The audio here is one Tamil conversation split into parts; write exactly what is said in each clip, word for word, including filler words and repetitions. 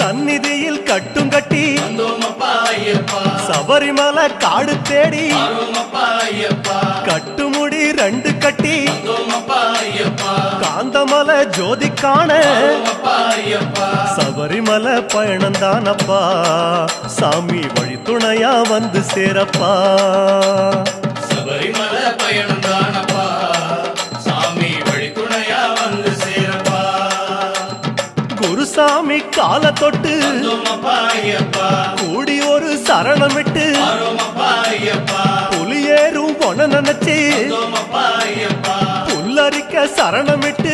சந்நிதியில் கட்டும் கட்டி சபரிமலை காடு தேடி கட்டுமுடி ரெண்டு கட்டி காந்தமலை ஜோதி காண சபரிமலை பயணந்தானப்பா சாமி வழி துணையா வந்து சேரப்பா சபரிமலை பயணந்தானப்பா சாமி வழி துணையா வந்து சேரப்பா குருசாமி கால தொட்டு கூடி ஒரு சரணமிட்டு புலியேறும் பொன நினைச்சு புல்லரிக்க சரணமிட்டு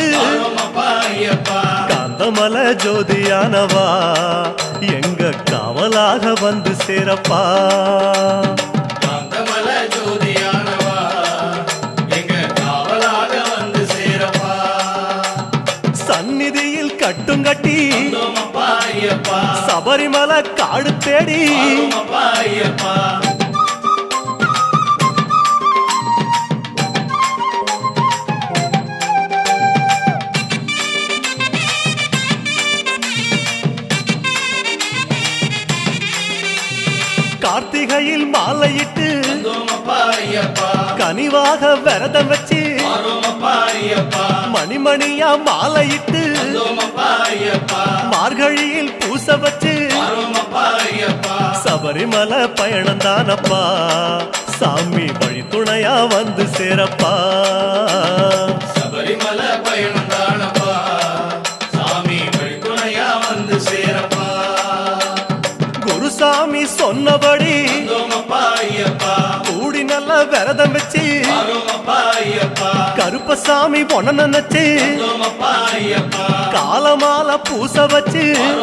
காந்தமலை ஜோதியானவா எங்க காவலாக வந்து சேரப்பா காந்தமலை ஜோதியானவா எங்க காவலாக வந்து சேரப்பா சந்நிதியில் கட்டும் கட்டி சபரிமலை காடு தேடி கார்த்திகையில் மாலையிட்டு கனிவாக விரதம் வச்சு மணிமணியா மாலையிட்டு மார்கழியில் பூச வச்சு சபரிமலை பயணந்தானப்பா சாமி வழி துணையா வந்து சேரப்பா சபரிமலை பயணந்தானப்பா சாமி வழி துணையா வந்து சேரப்பா குருசாமி சொன்னபடி கூடி நல்ல விரதம் வச்சு கருப்பசாமி பொண்ண நினைச்சு காலமால பூச வச்சு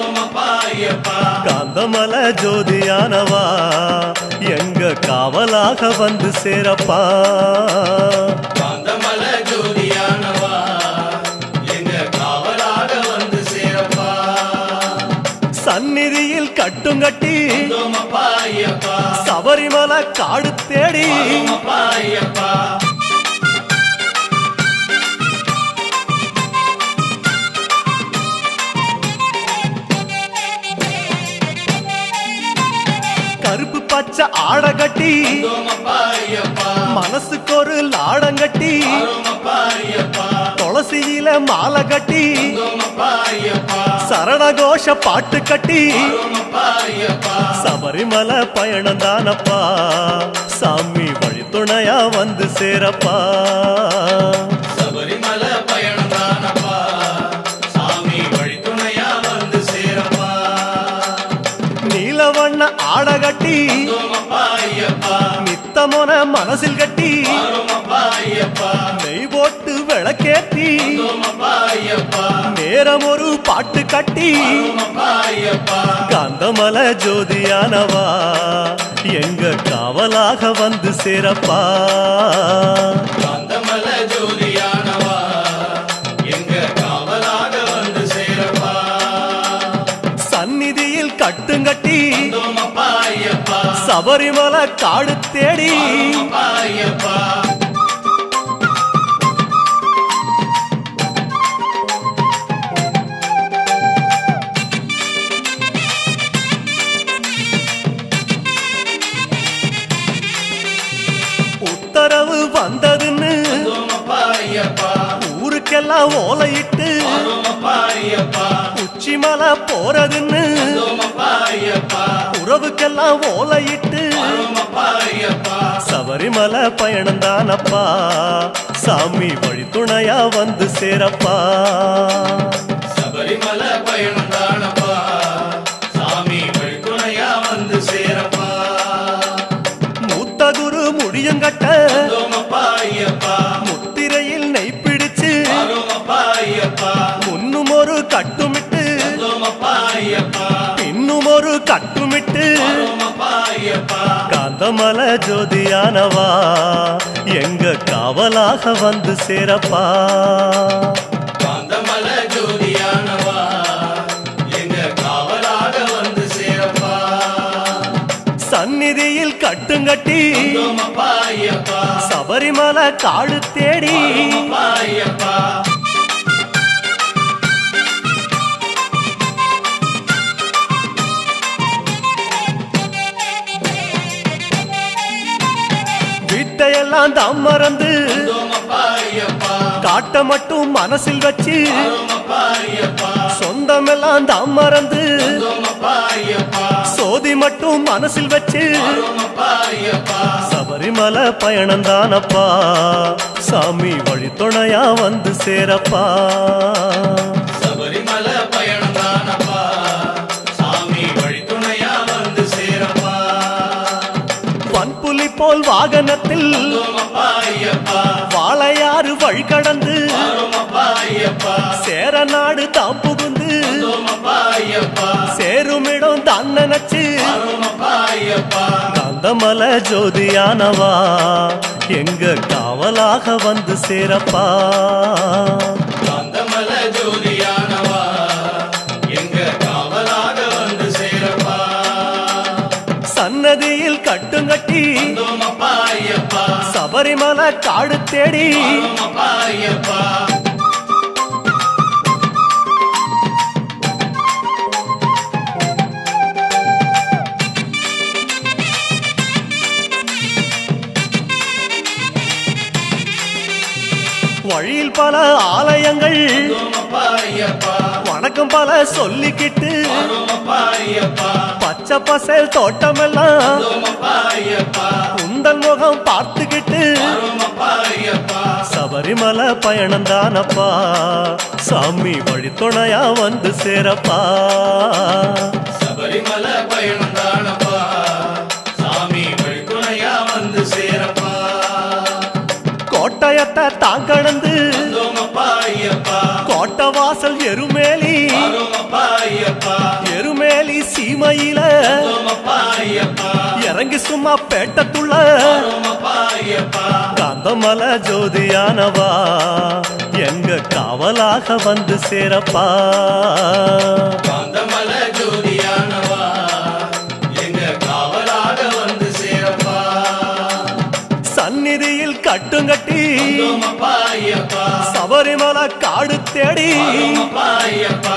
காந்தமலை ஜோதியானவா எங்க காவலாக வந்து சேரப்பா காந்தமலை ஜோதியானவா எங்க காவலாக வந்து சேரப்பா சந்நிதியில் கட்டும் கட்டி சபரிமலை காடு தேடி கருப்பு பச்சை ஆட கட்டி மனசுக்கு ஒரு லாடங்கட்டி துளசியில மாலை கட்டி சரணகோஷ பாட்டு கட்டி சபரிமலை பயணந்தானப்பா சாமி வழி துணையா வந்து சேரப்பா சபரிமலை பயணந்தானப்பா சாமி வழி துணையா வந்து சேரப்பா நீலவண்ண ஆட கட்டி நித்தமோன மனசில் கட்டி நெய் போட்டு விளக்கேற்றி நேரம் ஒரு பாட்டு கட்டி காந்தமலை ஜோதியானவா எங்க காவலாக வந்து சேரப்பா காந்தமலை ஜோதியானவா எங்க காவலாக வந்து சேரப்பா சந்நிதியில் கட்டுங்கட்டி சபரிமலை காடு தேடி உத்தரவு வந்ததுன்னு ஊருக்கெல்லாம் ஓலையிட்டு உச்சிமலை போறதுன்னு உறவுக்கெல்லாம் ஓலையிட்டு சபரிமலை பயணந்தானப்பா சாமி வழி துணையா வந்து சேரப்பா சபரிமலை பயணந்தானப்பா சாமி வழி துணையா வந்து சேரப்பா மூத்த குரு முடியுங்கட்ட முத்திரையில் நெய் பிடிச்சு முன்னும் ஒரு கட்டுமிட்டு பின்னும் ஒரு கட்டுமிட்டு காந்தமலை ஜோதியானவா எங்க காவலாக வந்து சேரப்பா காந்தமலை ஜோதியானவா எங்க காவலாக வந்து சேரப்பா சந்நிதியில் கட்டுங்கட்டி சபரிமலை காடு தேடி சொந்தமெல்லாம் தாம் மறந்து வந்தோமப்பா ஐயப்பா காட்ட மட்டும் மனசில் வச்சு வரோமப்பா ஐயப்பா சொந்தமெல்லாம் தாம் மறந்து வந்தோமப்பா ஐயப்பா சோதி மட்டும் மனசில் வச்சு வரோமப்பா ஐயப்பா சபரிமலை பயணந்தானப்பா சாமி வழித்துணையா வந்து சேரப்பா சபரிமலை பயணம் தானப்பா சாமி வழித்துணையா வந்து சேரப்பா வன்புலி போல் வாகனத்தில் வந்தோமப்பா ஐயப்பா வாழையாறு வழி கடந்து வரோமப்பா ஐயப்பா சேர நாடு தாம் புகுந்து வந்தோமப்பா ஐயப்பா சேருமிடம் தான் நினைச்சு வரோமப்பா ஐயப்பா காந்தமலை ஜோதியானவா எங்க காவலாக வந்து சேரப்பா காந்தமலை ஜோதியானவா எங்க காவலாக வந்து சேரப்பா சன்னதியில் கட்டுங்கட்டி வந்தோமப்பா ஐயப்பா சபரிமலை காடு தேடி வரோமப்பா ஐயப்பா வழியில் பல ஆலயங்கள் வந்தோமப்பா ஐயப்பா வணக்கம் பல சொல்லிக்கிட்டு வரோமப்பா ஐயப்பா பச்சை பசேல் தோட்டமெல்லாம் வந்தோமப்பா ஐயப்பா உந்தன் முகம் பார்த்துக்கிட்டு வரோமப்பா ஐயப்பா சபரிமலை பயணந்தானப்பா சாமி வழித்துணையா வந்து சேரப்பா சபரிமலை பயணம் தானப்பா சாமி வழித்துணையா வந்து சேரப்பா கோட்டயத்தை தான் கடந்து வந்தோமப்பா ஐயப்பா கோட்டை வாசல் எருமேலி வரோமப்பா ஐயப்பா எருமேலி சீமையில வந்தோமப்பா ஐயப்பா இறங்கி சும்மா பேட்டத்துள்ள வரோமப்பா ஐயப்பா காந்தமலை ஜோதியானவா எங்க காவலாக வந்து சேரப்பா காந்தமலை ஜோதியானவா எங்க காவலாக வந்து சேரப்பா சந்நிதியில் கட்டுங்கட்டி வந்தோமப்பா ஐயப்பா சபரிமலை காடு தேடி வரோமப்பா ஐயப்பா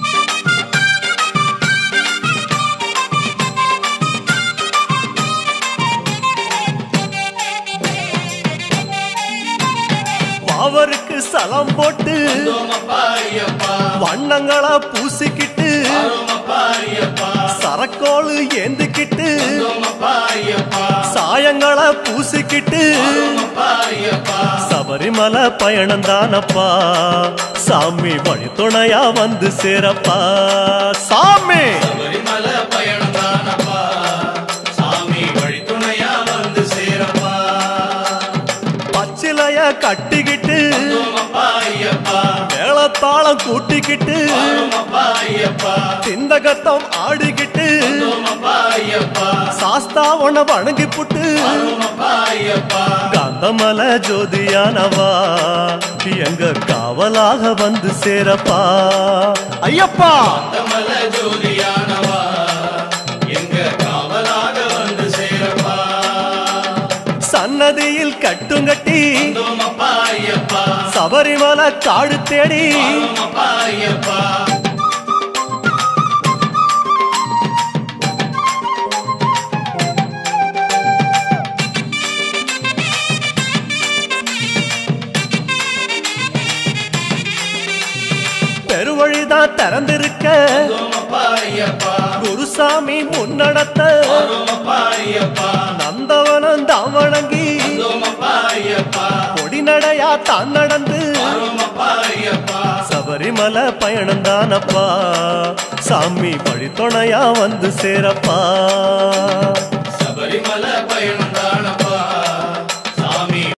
அவருக்கு சலம் போட்டு வந்தோமப்பா ஐயப்பா வண்ணங்களா பூசிக்கிட்டு வரோமப்பா ஐயப்பா சரக்கோளு ஏந்திக்கிட்டு வந்தோமப்பா ஐயப்பா சாயங்களா பூசிக்கிட்டு வரோமப்பா ஐயப்பா சபரிமலை பயணந்தானப்பா சாமி வழித்துணையா வந்து சேரப்பா சாமி சபரிமலை பயணம் தானப்பா சாமி வழித்துணையா வந்து சேரப்பா பச்சிலைய கட்டிக்கிட்டு வந்தோமப்பா ஐயப்பா மேளத்தாளம் கூட்டிக்கிட்டு வரோமப்பா ஐயப்பா சிந்தகத்தம் ஆடிக்கிட்டு வந்தோமப்பா ஐயப்பா சாஸ்தாவன வணங்கி புட்டு வரோமப்பா ஐயப்பா காந்தமலை ஜோதியானவா எங்க காவலாக வந்து சேரப்பா ஐயப்பா காந்தமலை ஜோதியானவா எங்க காவலாக வந்து சேரப்பா சன்னதியில் கட்டுங்கட்டி வந்தோமப்பா ஐயப்பா சபரிமலை காடு தேடி வரோமப்பா ஐயப்பா பெருவழிதான் திறந்திருக்க வந்தோமப்பா ஐயப்பா குருசாமி முன்னடத்த வரோமப்பா ஐயப்பா நந்தவனம் தான் வணங்கி வந்தோமப்பா ஐயப்பா பொடிநடையா தான் நடந்து வரோமப்பா ஐயப்பா சபரிமலை பயணந்தானப்பா சாமி வழித்துணையா வந்து சேரப்பா